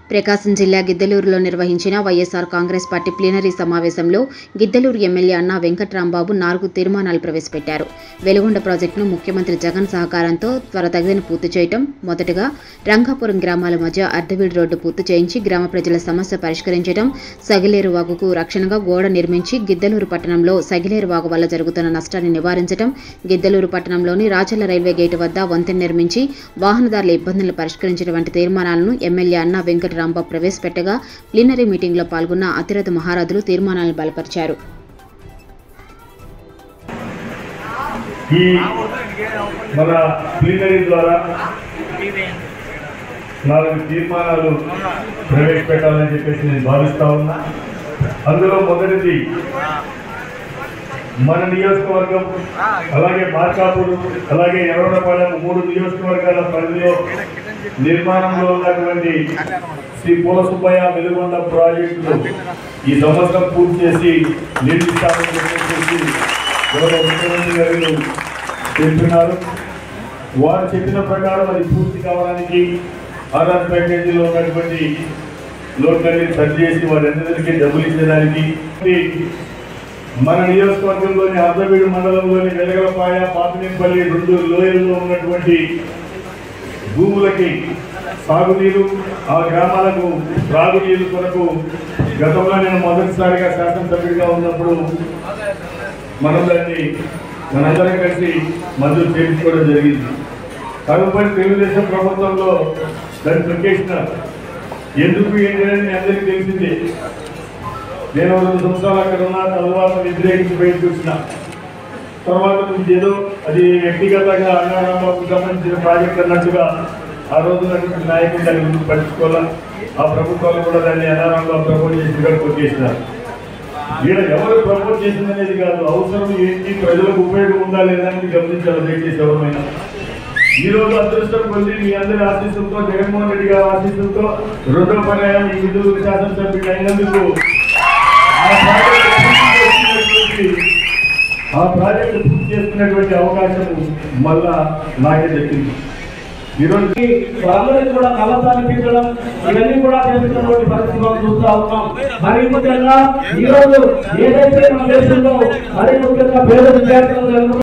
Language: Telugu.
ప్రకాశం జిల్లా గిద్దలూరులో నిర్వహించిన వైఎస్ఆర్ కాంగ్రెస్ పార్టీ ప్లీనరీ సమావేశంలో గిద్దలూరు ఎమ్మెల్యే అన్నా వెంకట్రాంబాబు 4 తీర్మానాలు ప్రవేశపెట్టారు. వెలుగొండ ప్రాజెక్టును ముఖ్యమంత్రి జగన్ సహకారంతో త్వరితగతిన పూర్తి చేయటం, మొదటగా రంగాపురం గ్రామాల మధ్య అర్ధవీడు రోడ్డు పూర్తి చేయించి గ్రామ ప్రజల సమస్య పరిష్కరించడం, సగిలేరు వాగుకు రక్షణగా గోడ నిర్మించి గిద్దలూరు పట్టణంలో సగిలేరు వాగు వల్ల జరుగుతున్న నష్టాన్ని నివారించడం, గిద్దలూరు పట్టణంలోని రాచర్ల రైల్వే గేటు వద్ద వంతెన నిర్మించి వాహనదారుల ఇబ్బందులను పరిష్కరించడం వంటి తీర్మానాలను ఎమ్మెల్యే అన్నా వెంకట్రాంబాబు ప్రవేశపెట్టగా ప్లీనరీ మీటింగ్లో పాల్గొన్న అతిరథ మహారథులు తీర్మానాలను బలపరిచారు. ఈ మన ప్లీనరీ ద్వారా 4 తీర్మానాలు ప్రవేశపెట్టాలని చెప్పేసి నేను భావిస్తా ఉన్నా. అందులో మొదటిది మన నియోజకవర్గం, అలాగే మార్కాపూర్, అలాగే ఎవరపాలెం 3 నియోజకవర్గాల పరిధిలో నిర్మాణంలో ఉన్నటువంటి శ్రీ పూల సుబ్బయ్య వెలుగొండ ప్రాజెక్టును ఈ సంవత్సరం పూర్తి చేసి నిర్మిస్తామని చెప్పేసి ముఖ్యమంత్రి గారు చెప్తున్నారు. వారు చెప్పిన ప్రకారం అది పూర్తి కావడానికి ఆర్ఆర్ ప్యాకేజీలో ఉన్నటువంటి లోట్లన్నీ సరి చేసి వారందరికీ డబ్బులు ఇచ్చడానికి మన నియోజకవర్గంలోని అర్ధవీడు మండలంలోని వెలగలపాయ, పాపినేపల్లి 2 లోయల్లో ఉన్నటువంటి భూములకి సాగునీరు, ఆ గ్రామాలకు త్రాగునీరు కొరకు గతంలో నేను మొదటిసారిగా శాసనసభ్యుడిగా ఉన్నప్పుడు మనం దాన్ని మనందరం కలిసి మంజూరు చేయించుకోవడం జరిగింది. కాకపోతే తెలుగుదేశం ప్రభుత్వంలో దాన్ని ప్రకేసినారు. ఎందుకు ఏంటి అని మీ అందరికీ తెలిసింది. నేను 2 సంవత్సరాలు అక్కడ ఉన్న తర్వాత వ్యతిరేకించి బయటకు వచ్చిన తర్వాత నుంచి ఏదో అది వ్యక్తిగతంగా అన్నారాంబాబుకు సంబంధించిన ప్రాజెక్ట్ అన్నట్టుగా ఆ రోజు నాయకులు దాని గురించి పట్టించుకోవాలా. ఆ ప్రభుత్వాలు కూడా దాన్ని అన్నారాంబాబు ప్రపోజ్ చేసినట్టు కొట్టేసినారు. వీళ్ళ ఎవరు ప్రపోజ్ చేసింది అనేది కాదు, అవసరం ఏంటి, ప్రజలకు ఉపయోగం ఉందా లేదా అని గమనించాలి దయచేసి ఎవరైనా. ఈ రోజు అదృష్టం కొద్ది మీ అందరి ఆశీస్సులతో, జగన్మోహన్ రెడ్డి గారి ఆశీస్సులతో 2వ పర్యాయం ఈ గిద్దలూరు శాసనసభ్యుడు అయినందుకు ఆ ప్రాజెక్టు పూర్తి చేసుకునేటువంటి అవకాశం మళ్ళా నాకే దక్కింది. ఈరోజు అందరికీ కూడా కలసాలు పెంచడం ఇవన్నీ కూడా చేస్తున్నటువంటి పరిస్థితి మనం చూస్తూ ఉన్నాం. మరి ముఖ్యంగా ఈ రోజు ఏదైతే మన దేశంలో మరి ముఖ్యంగా పేద విద్యార్థులు